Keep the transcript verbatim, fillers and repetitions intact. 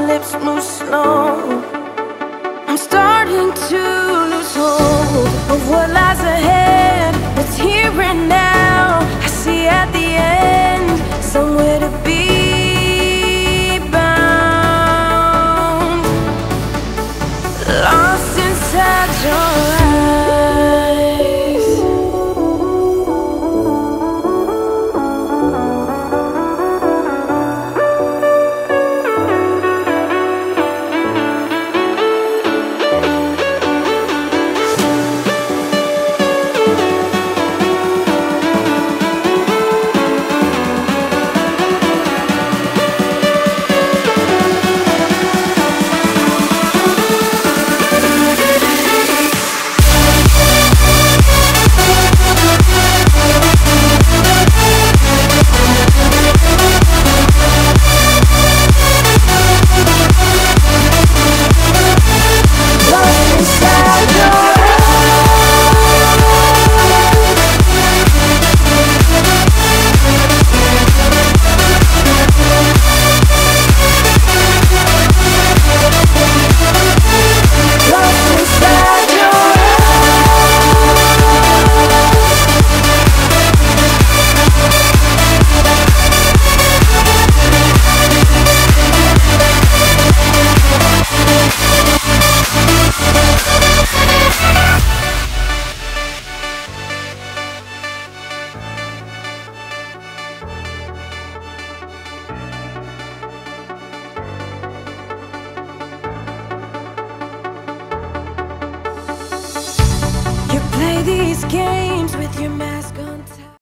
lips move slow. I'm starting to lose hold of what lies ahead. It's here and now. I see at the end somewhere to be bound, lost inside your eyes. You play these games with your mask on.